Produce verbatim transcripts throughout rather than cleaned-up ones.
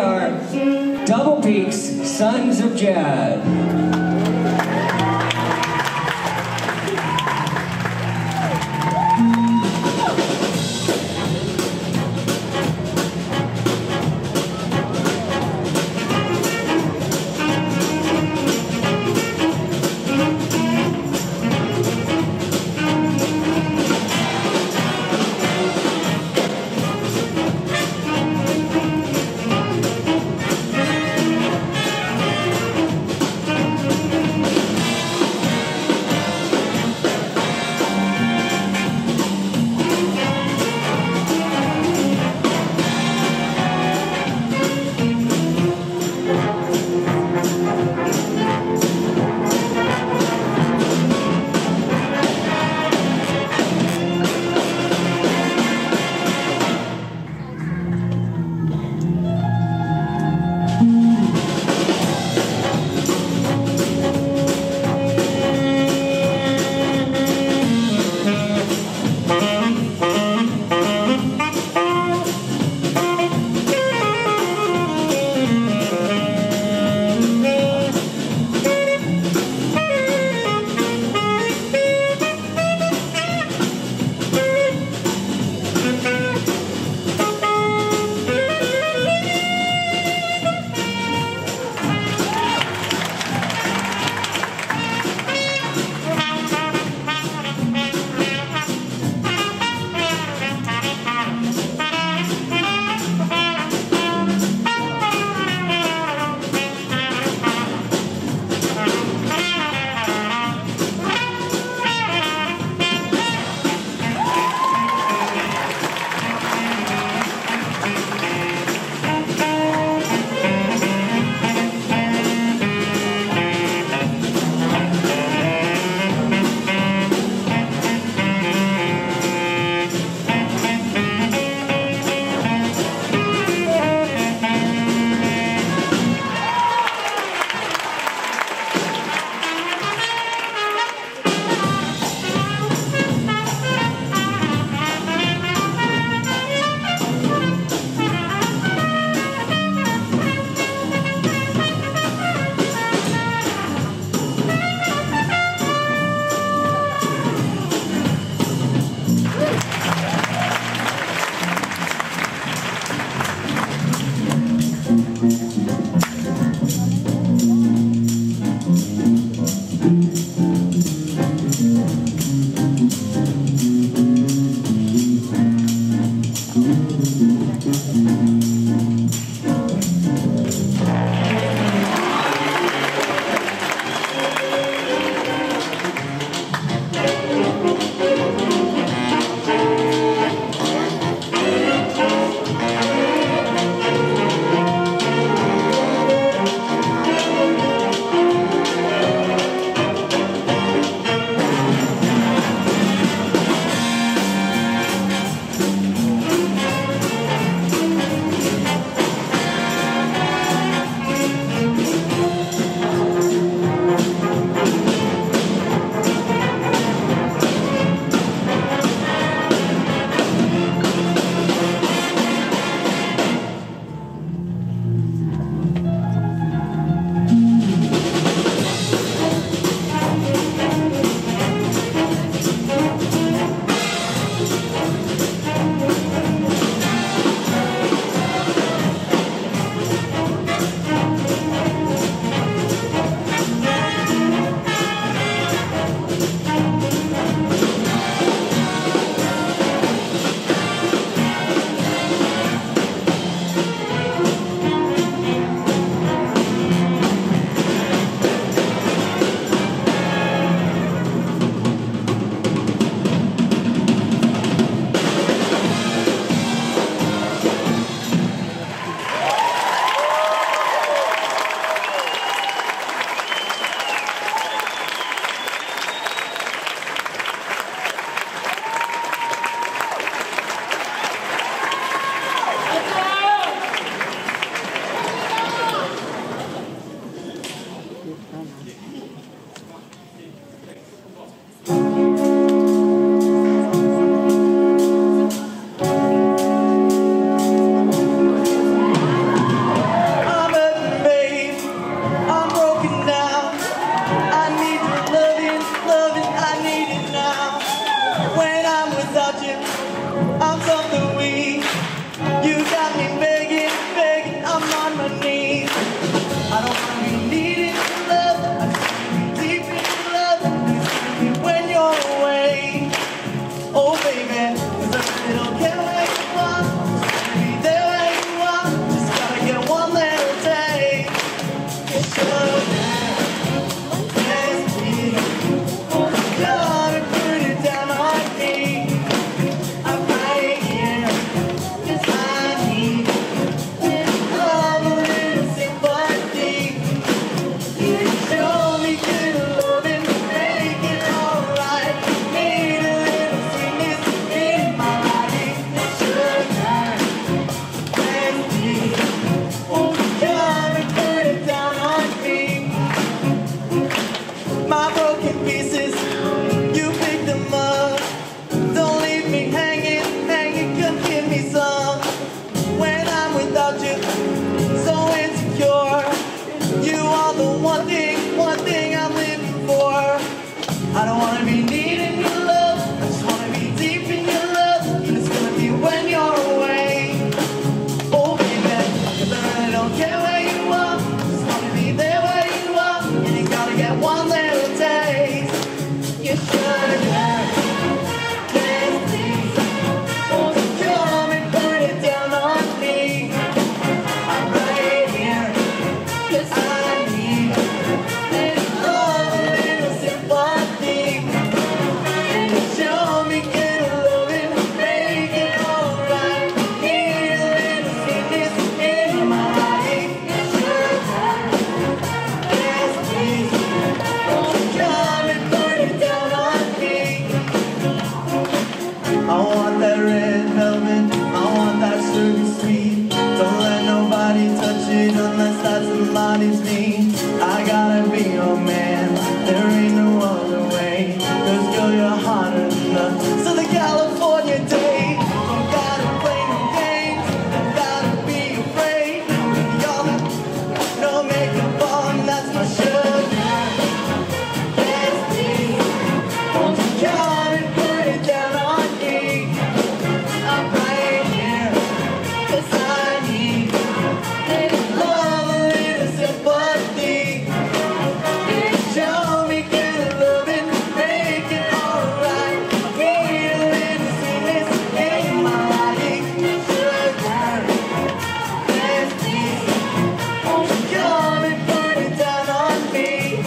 are Double Peaks Sons of Jad. want that red velvet, I want that sugar sweet. Don't let nobody touch it unless that somebody's me. I gotta be your man, there ain't no other way. Cause girl, you're hotter than the Southern California day. Don't gotta play no games, don't gotta be afraid. You're the no makeup on, that's my sugar. Yes, please, won't you come and put it down on me? I'm right here, cause I need a little love, a little sympathy. Show me good loving, make it alright. I need a little sweetness in my life. Sugar, yes please, won't you come and put it down on me?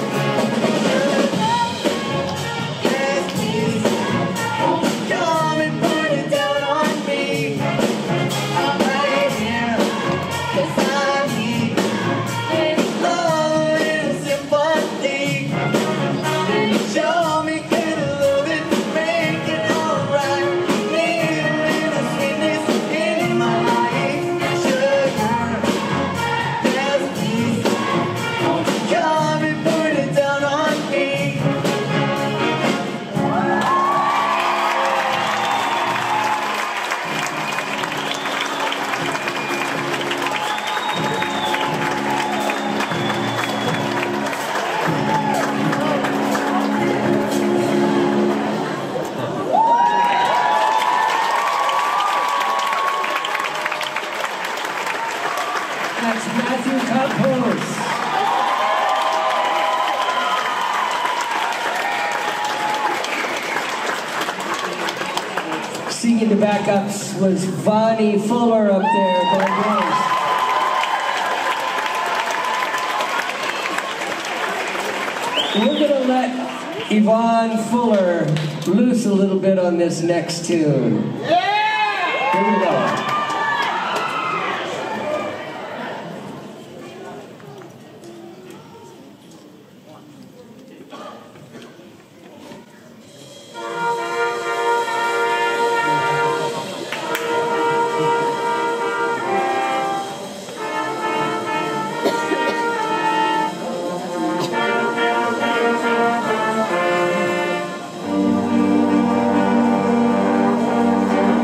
Yes please, won't you come and put it down on me? I'm right here, cause I need a little love, a little sympathy. Show me good loving, make it alright. Need a little sweetness in my life. Sugar, yes please, won't you come and put it down on me? That's Matthew Campos. Singing the backups was Vonnie Fuller up there. God bless. We're gonna let Yvonne Fuller loose a little bit on this next tune. Yeah! Here we go. Thank